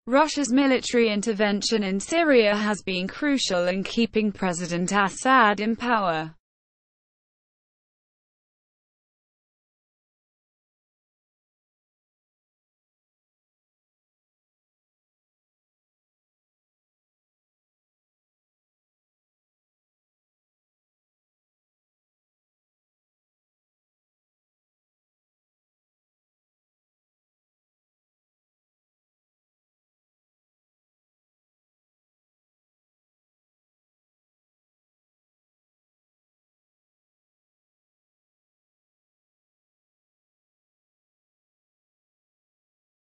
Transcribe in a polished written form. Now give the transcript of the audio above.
Russia's military intervention in Syria has been crucial in keeping President Assad in power.